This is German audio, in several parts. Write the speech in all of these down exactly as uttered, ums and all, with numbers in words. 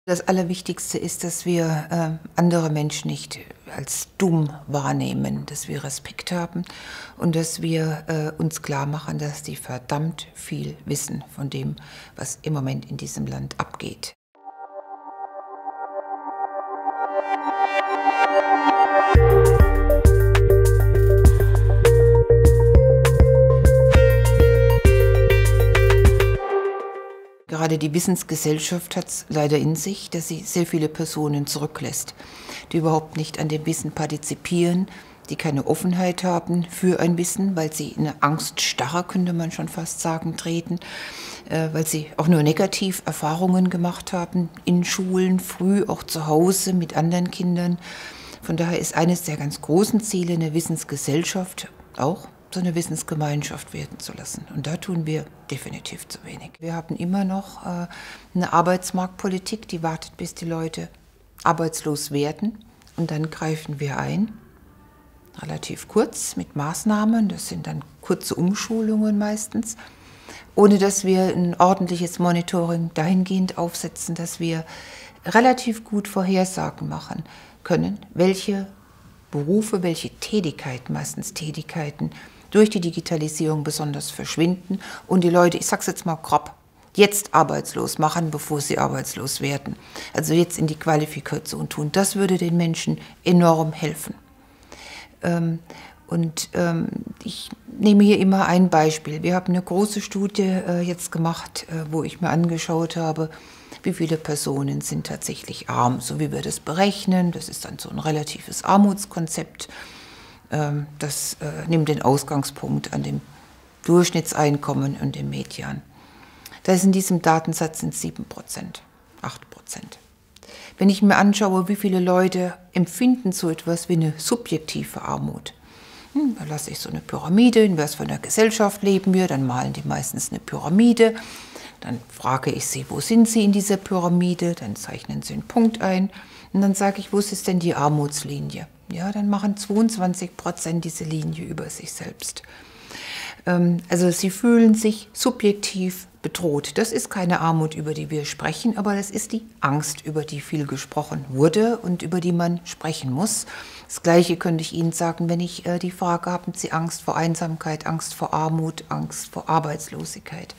Das Allerwichtigste ist, dass wir äh, andere Menschen nicht als dumm wahrnehmen, dass wir Respekt haben und dass wir äh, uns klar machen, dass die verdammt viel wissen von dem, was im Moment in diesem Land abgeht. Gerade die Wissensgesellschaft hat es leider in sich, dass sie sehr viele Personen zurücklässt, die überhaupt nicht an dem Wissen partizipieren, die keine Offenheit haben für ein Wissen, weil sie in eine Angststarre, könnte man schon fast sagen, treten, äh, weil sie auch nur negativ Erfahrungen gemacht haben in Schulen, früh auch zu Hause mit anderen Kindern. Von daher ist eines der ganz großen Ziele, eine Wissensgesellschaft auch so eine Wissensgemeinschaft werden zu lassen. Und da tun wir definitiv zu wenig. Wir haben immer noch äh, eine Arbeitsmarktpolitik, die wartet, bis die Leute arbeitslos werden. Und dann greifen wir ein, relativ kurz mit Maßnahmen. Das sind dann kurze Umschulungen meistens, ohne dass wir ein ordentliches Monitoring dahingehend aufsetzen, dass wir relativ gut Vorhersagen machen können, welche Berufe, welche Tätigkeiten, meistens Tätigkeiten, durch die Digitalisierung besonders verschwinden und die Leute, ich sag's jetzt mal grob, jetzt arbeitslos machen, bevor sie arbeitslos werden. Also jetzt in die Qualifikation tun. Das würde den Menschen enorm helfen. Ähm, und ähm, ich nehme hier immer ein Beispiel. Wir haben eine große Studie äh, jetzt gemacht, äh, wo ich mir angeschaut habe, wie viele Personen sind tatsächlich arm, so wie wir das berechnen. Das ist dann so ein relatives Armutskonzept. Ähm, das äh, nimmt den Ausgangspunkt an dem Durchschnittseinkommen und dem Median. Da ist in diesem Datensatz sind sieben Prozent, acht Prozent. Wenn ich mir anschaue, wie viele Leute empfinden so etwas wie eine subjektive Armut, hm, da lasse ich so eine Pyramide, in was für einer Gesellschaft leben wir, dann malen die meistens eine Pyramide. Dann frage ich sie, wo sind sie in dieser Pyramide? Dann zeichnen sie einen Punkt ein. Und dann sage ich, wo ist denn die Armutslinie? Ja, dann machen zweiundzwanzig Prozent diese Linie über sich selbst. Ähm, also sie fühlen sich subjektiv bedroht. Das ist keine Armut, über die wir sprechen, aber das ist die Angst, über die viel gesprochen wurde und über die man sprechen muss. Das Gleiche könnte ich Ihnen sagen, wenn ich äh, die Frage, haben Sie Angst vor Einsamkeit, Angst vor Armut, Angst vor Arbeitslosigkeit?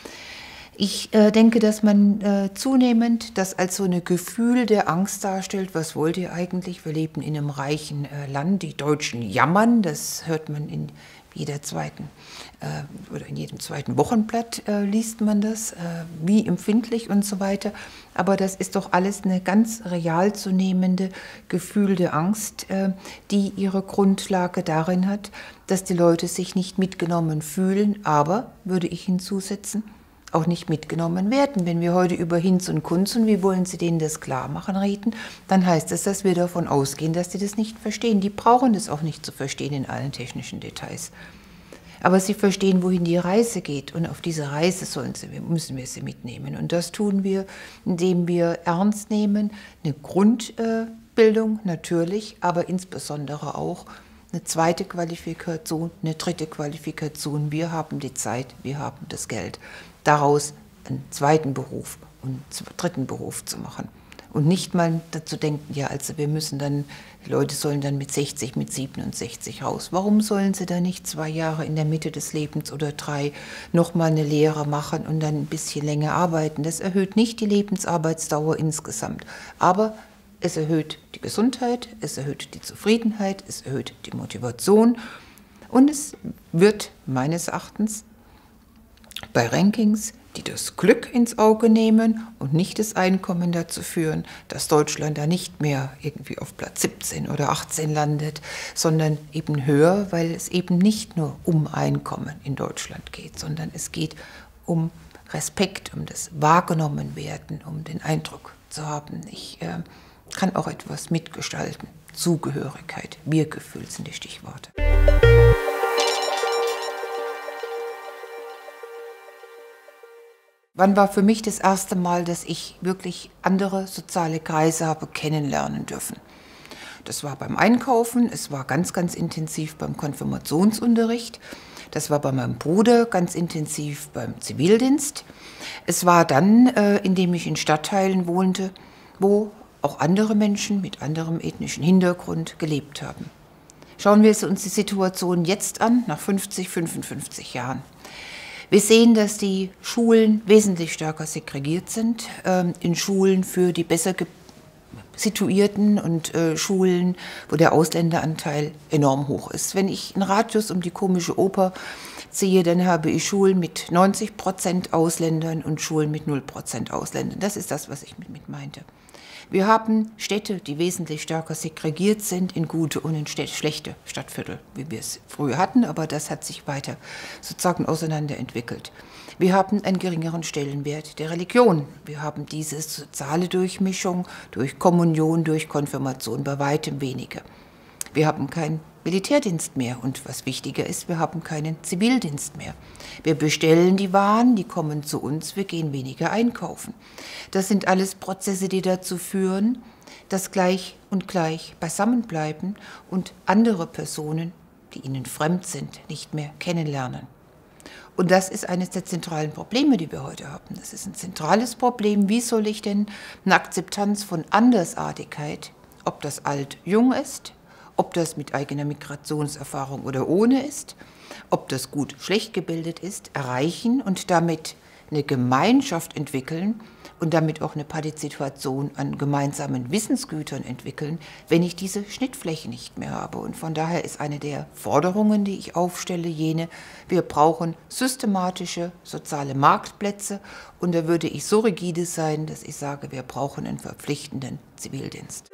Ich äh, denke, dass man äh, zunehmend das als so ein Gefühl der Angst darstellt. Was wollt ihr eigentlich? Wir leben in einem reichen äh, Land. Die Deutschen jammern. Das hört man in jeder zweiten äh, oder in jedem zweiten Wochenblatt äh, liest man das, äh, wie empfindlich und so weiter. Aber das ist doch alles eine ganz real zu nehmende Gefühl der Angst, äh, die ihre Grundlage darin hat, dass die Leute sich nicht mitgenommen fühlen. Aber, würde ich hinzusetzen, auch nicht mitgenommen werden. Wenn wir heute über Hinz und Kunz und wie wollen Sie denen das klar machen reden, dann heißt das, dass wir davon ausgehen, dass die das nicht verstehen. Die brauchen das auch nicht zu verstehen in allen technischen Details. Aber sie verstehen, wohin die Reise geht. Und auf diese Reise sollen sie, müssen wir sie mitnehmen. Und das tun wir, indem wir ernst nehmen, eine Grundbildung natürlich, aber insbesondere auch eine zweite Qualifikation, eine dritte Qualifikation. Wir haben die Zeit, wir haben das Geld. Daraus einen zweiten Beruf und einen dritten Beruf zu machen. Und nicht mal dazu denken, ja, also wir müssen dann, die Leute sollen dann mit sechzig, mit siebenundsechzig raus. Warum sollen sie da nicht zwei Jahre in der Mitte des Lebens oder drei nochmal eine Lehre machen und dann ein bisschen länger arbeiten? Das erhöht nicht die Lebensarbeitsdauer insgesamt. Aber es erhöht die Gesundheit, es erhöht die Zufriedenheit, es erhöht die Motivation und es wird meines Erachtens bei Rankings, die das Glück ins Auge nehmen und nicht das Einkommen dazu führen, dass Deutschland da nicht mehr irgendwie auf Platz siebzehn oder achtzehn landet, sondern eben höher, weil es eben nicht nur um Einkommen in Deutschland geht, sondern es geht um Respekt, um das Wahrgenommenwerden, um den Eindruck zu haben, ich äh, kann auch etwas mitgestalten. Zugehörigkeit, Wir-Gefühl sind die Stichworte. Wann war für mich das erste Mal, dass ich wirklich andere soziale Kreise habe kennenlernen dürfen? Das war beim Einkaufen, es war ganz, ganz intensiv beim Konfirmationsunterricht, das war bei meinem Bruder ganz intensiv beim Zivildienst. Es war dann, äh, indem ich in Stadtteilen wohnte, wo auch andere Menschen mit anderem ethnischen Hintergrund gelebt haben. Schauen wir uns die Situation jetzt an, nach fünfzig, fünfundfünfzig Jahren. Wir sehen, dass die Schulen wesentlich stärker segregiert sind, äh, in Schulen für die besser situierten und äh, Schulen, wo der Ausländeranteil enorm hoch ist. Wenn ich einen Radius um die Komische Oper ziehe, dann habe ich Schulen mit neunzig Prozent Ausländern und Schulen mit null Prozent Ausländern. Das ist das, was ich mit, mit meinte. Wir haben Städte, die wesentlich stärker segregiert sind in gute und in schlechte Stadtviertel, wie wir es früher hatten, aber das hat sich weiter sozusagen auseinanderentwickelt. Wir haben einen geringeren Stellenwert der Religion. Wir haben diese soziale Durchmischung durch Kommunion, durch Konfirmation bei weitem weniger. Wir haben keinen Militärdienst mehr und was wichtiger ist, wir haben keinen Zivildienst mehr. Wir bestellen die Waren, die kommen zu uns, wir gehen weniger einkaufen. Das sind alles Prozesse, die dazu führen, dass gleich und gleich beisammenbleiben und andere Personen, die ihnen fremd sind, nicht mehr kennenlernen. Und das ist eines der zentralen Probleme, die wir heute haben. Das ist ein zentrales Problem. Wie soll ich denn eine Akzeptanz von Andersartigkeit, ob das alt jung ist, ob das mit eigener Migrationserfahrung oder ohne ist, ob das gut schlecht gebildet ist, erreichen und damit eine Gemeinschaft entwickeln und damit auch eine Partizipation an gemeinsamen Wissensgütern entwickeln, wenn ich diese Schnittfläche nicht mehr habe. Und von daher ist eine der Forderungen, die ich aufstelle, jene, wir brauchen systematische soziale Marktplätze und da würde ich so rigide sein, dass ich sage, wir brauchen einen verpflichtenden Zivildienst.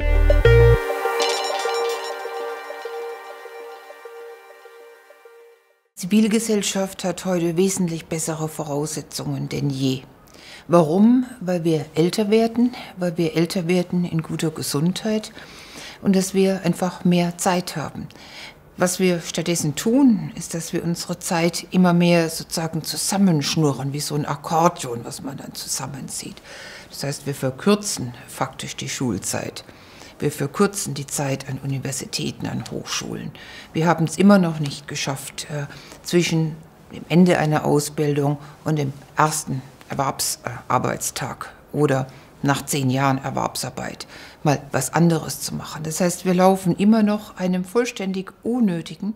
Die Zivilgesellschaft hat heute wesentlich bessere Voraussetzungen denn je. Warum? Weil wir älter werden, weil wir älter werden in guter Gesundheit und dass wir einfach mehr Zeit haben. Was wir stattdessen tun, ist, dass wir unsere Zeit immer mehr sozusagen zusammenschnurren, wie so ein Akkordeon, was man dann zusammenzieht. Das heißt, wir verkürzen faktisch die Schulzeit. Wir verkürzen die Zeit an Universitäten, an Hochschulen. Wir haben es immer noch nicht geschafft, äh, zwischen dem Ende einer Ausbildung und dem ersten Erwerbsarbeitstag oder nach zehn Jahren Erwerbsarbeit mal was anderes zu machen. Das heißt, wir laufen immer noch einem vollständig unnötigen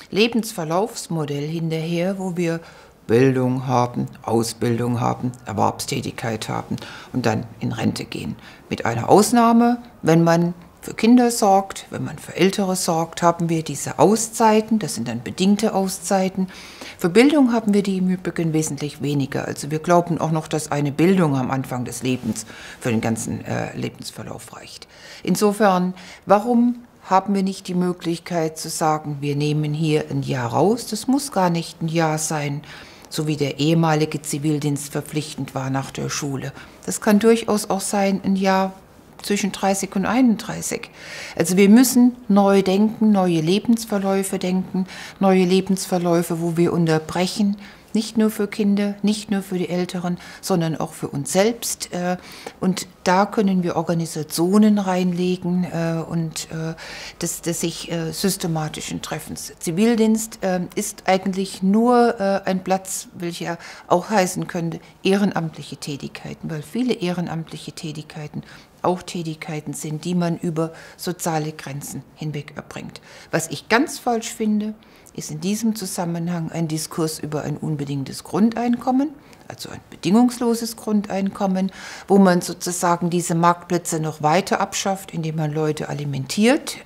Lebensverlaufsmodell hinterher, wo wir Bildung haben, Ausbildung haben, Erwerbstätigkeit haben und dann in Rente gehen. Mit einer Ausnahme, wenn man für Kinder sorgt, wenn man für Ältere sorgt, haben wir diese Auszeiten, das sind dann bedingte Auszeiten. Für Bildung haben wir die im Übrigen wesentlich weniger. Also wir glauben auch noch, dass eine Bildung am Anfang des Lebens für den ganzen äh, Lebensverlauf reicht. Insofern, warum haben wir nicht die Möglichkeit zu sagen, wir nehmen hier ein Jahr raus? Das muss gar nicht ein Jahr sein, so wie der ehemalige Zivildienst verpflichtend war nach der Schule. Das kann durchaus auch sein, ein Jahr zwischen dreißig und einunddreißig. Also wir müssen neu denken, neue Lebensverläufe denken, neue Lebensverläufe, wo wir unterbrechen, nicht nur für Kinder, nicht nur für die Älteren, sondern auch für uns selbst. Und da können wir Organisationen reinlegen und des, des sich systematischen Treffens. Zivildienst ist eigentlich nur ein Platz, welcher auch heißen könnte, ehrenamtliche Tätigkeiten, weil viele ehrenamtliche Tätigkeiten auch Tätigkeiten sind, die man über soziale Grenzen hinweg erbringt. Was ich ganz falsch finde, ist in diesem Zusammenhang ein Diskurs über ein unbedingtes Grundeinkommen, also ein bedingungsloses Grundeinkommen, wo man sozusagen diese Marktplätze noch weiter abschafft, indem man Leute alimentiert.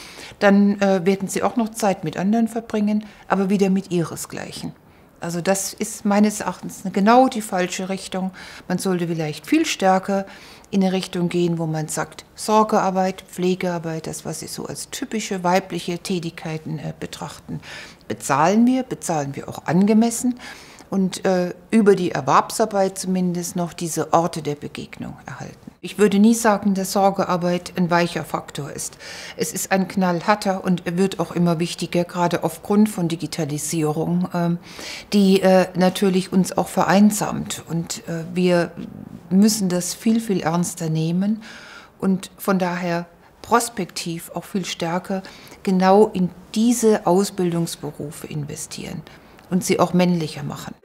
Dann werden sie auch noch Zeit mit anderen verbringen, aber wieder mit ihresgleichen. Also das ist meines Erachtens genau die falsche Richtung. Man sollte vielleicht viel stärker in eine Richtung gehen, wo man sagt, Sorgearbeit, Pflegearbeit, das, was Sie so als typische weibliche Tätigkeiten äh, betrachten, bezahlen wir, bezahlen wir auch angemessen und äh, über die Erwerbsarbeit zumindest noch diese Orte der Begegnung erhalten. Ich würde nie sagen, dass Sorgearbeit ein weicher Faktor ist. Es ist ein knallharter und er wird auch immer wichtiger, gerade aufgrund von Digitalisierung, ähm, die äh, natürlich uns auch vereinsamt. Und äh, wir müssen das viel, viel ernster nehmen und von daher prospektiv auch viel stärker genau in diese Ausbildungsberufe investieren und sie auch männlicher machen.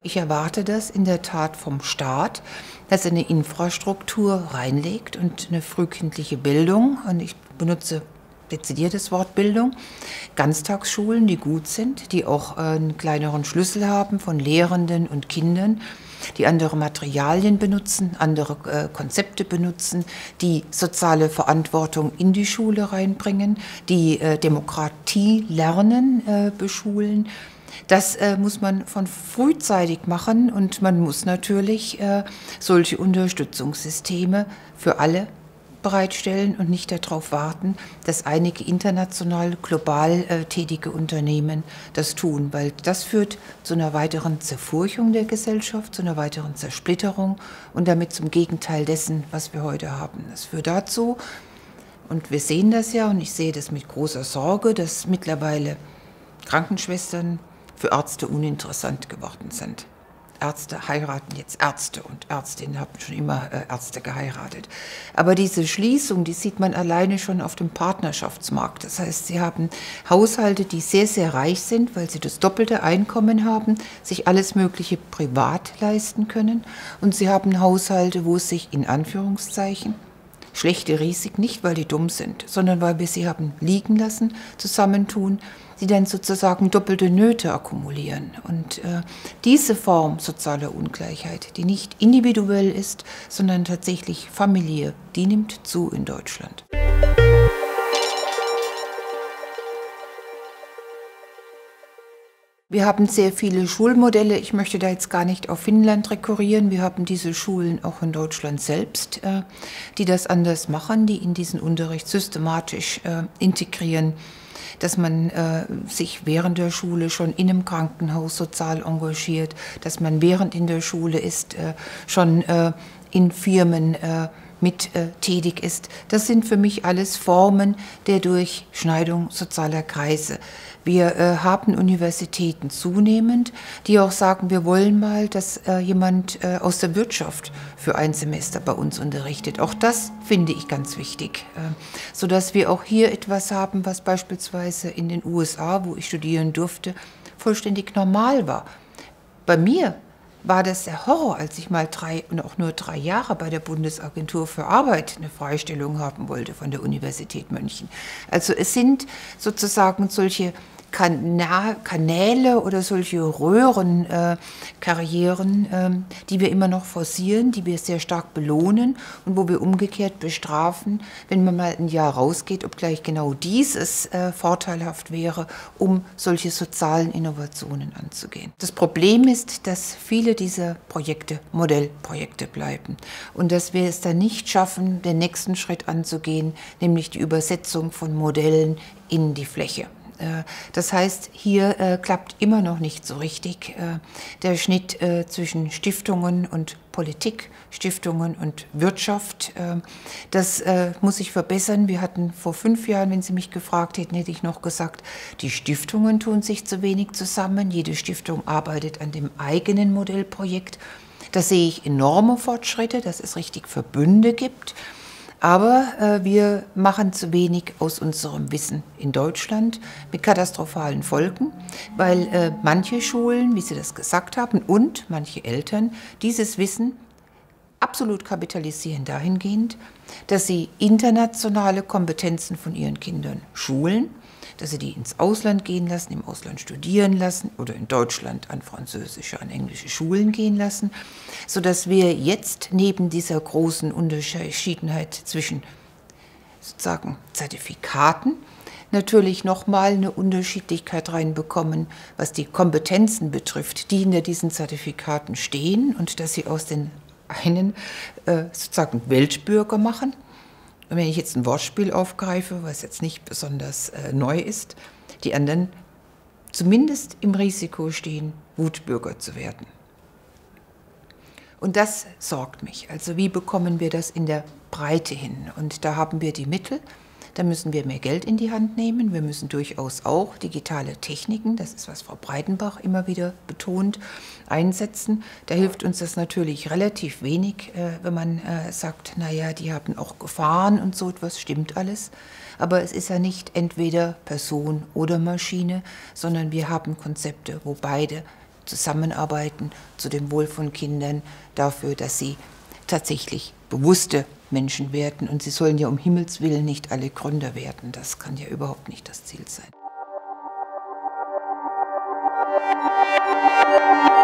Ich erwarte das in der Tat vom Staat, dass er eine Infrastruktur reinlegt und eine frühkindliche Bildung, und ich benutze dezidiert das Wort Bildung, Ganztagsschulen, die gut sind, die auch einen kleineren Schlüssel haben von Lehrenden und Kindern, die andere Materialien benutzen, andere äh, Konzepte benutzen, die soziale Verantwortung in die Schule reinbringen, die äh, Demokratie lernen, äh, beschulen. Das äh, muss man von frühzeitig machen, und man muss natürlich äh, solche Unterstützungssysteme für alle bereitstellen und nicht darauf warten, dass einige international, global äh, tätige Unternehmen das tun, weil das führt zu einer weiteren Zerfurchung der Gesellschaft, zu einer weiteren Zersplitterung und damit zum Gegenteil dessen, was wir heute haben. Das führt dazu, und wir sehen das ja, und ich sehe das mit großer Sorge, dass mittlerweile Krankenschwestern für Ärzte uninteressant geworden sind. Ärzte heiraten jetzt Ärzte, und Ärztinnen haben schon immer äh, Ärzte geheiratet. Aber diese Schließung, die sieht man alleine schon auf dem Partnerschaftsmarkt. Das heißt, Sie haben Haushalte, die sehr, sehr reich sind, weil sie das doppelte Einkommen haben, sich alles Mögliche privat leisten können. Und Sie haben Haushalte, wo es sich in Anführungszeichen schlechte Risiken, nicht weil die dumm sind, sondern weil wir sie haben liegen lassen, zusammentun, die dann sozusagen doppelte Nöte akkumulieren. Und äh, diese Form sozialer Ungleichheit, die nicht individuell ist, sondern tatsächlich familiär, die nimmt zu in Deutschland. Wir haben sehr viele Schulmodelle. Ich möchte da jetzt gar nicht auf Finnland rekurrieren. Wir haben diese Schulen auch in Deutschland selbst, äh, die das anders machen, die in diesen Unterricht systematisch äh, integrieren, dass man äh, sich während der Schule schon in einem Krankenhaus sozial engagiert, dass man während in der Schule ist, äh, schon äh, in Firmen äh, mit äh, tätig ist. Das sind für mich alles Formen der Durchschneidung sozialer Kreise. Wir äh, haben Universitäten zunehmend, die auch sagen, wir wollen mal, dass äh, jemand äh, aus der Wirtschaft für ein Semester bei uns unterrichtet. Auch das finde ich ganz wichtig, äh, sodass wir auch hier etwas haben, was beispielsweise in den U S A, wo ich studieren durfte, vollständig normal war. Bei mir war das der Horror, als ich mal drei und auch nur drei Jahre bei der Bundesagentur für Arbeit eine Freistellung haben wollte von der Universität München. Also es sind sozusagen solche Kana Kanäle oder solche Röhrenkarrieren, äh, äh, die wir immer noch forcieren, die wir sehr stark belohnen und wo wir umgekehrt bestrafen, wenn man mal ein Jahr rausgeht, obgleich genau dieses äh, vorteilhaft wäre, um solche sozialen Innovationen anzugehen. Das Problem ist, dass viele dieser Projekte Modellprojekte bleiben und dass wir es dann nicht schaffen, den nächsten Schritt anzugehen, nämlich die Übersetzung von Modellen in die Fläche. Das heißt, hier äh, klappt immer noch nicht so richtig äh, der Schnitt äh, zwischen Stiftungen und Politik, Stiftungen und Wirtschaft. Äh, das äh, muss sich verbessern. Wir hatten vor fünf Jahren, wenn Sie mich gefragt hätten, hätte ich noch gesagt, die Stiftungen tun sich zu wenig zusammen. Jede Stiftung arbeitet an dem eigenen Modellprojekt. Da sehe ich enorme Fortschritte, dass es richtig Verbünde gibt. Aber äh, wir machen zu wenig aus unserem Wissen in Deutschland mit katastrophalen Folgen, weil äh, manche Schulen, wie Sie das gesagt haben, und manche Eltern dieses Wissen absolut kapitalisieren dahingehend, dass sie internationale Kompetenzen von ihren Kindern schulen, dass sie die ins Ausland gehen lassen, im Ausland studieren lassen oder in Deutschland an französische, an englische Schulen gehen lassen, sodass wir jetzt neben dieser großen Unterschiedenheit zwischen sozusagen Zertifikaten natürlich nochmal eine Unterschiedlichkeit reinbekommen, was die Kompetenzen betrifft, die hinter diesen Zertifikaten stehen, und dass sie aus den einen äh, sozusagen Weltbürger machen. Und wenn ich jetzt ein Wortspiel aufgreife, was jetzt nicht besonders äh, neu ist, die anderen zumindest im Risiko stehen, Wutbürger zu werden. Und das sorgt mich. Also wie bekommen wir das in der Breite hin? Und da haben wir die Mittel. Da müssen wir mehr Geld in die Hand nehmen. Wir müssen durchaus auch digitale Techniken, das ist, was Frau Breitenbach immer wieder betont, einsetzen. Da hilft uns das natürlich relativ wenig, wenn man sagt, naja, die haben auch Gefahren und so etwas, stimmt alles. Aber es ist ja nicht entweder Person oder Maschine, sondern wir haben Konzepte, wo beide zusammenarbeiten zu dem Wohl von Kindern, dafür, dass sie tatsächlich bewusste Menschen werden. Und sie sollen ja um Himmels Willen nicht alle Gründer werden. Das kann ja überhaupt nicht das Ziel sein.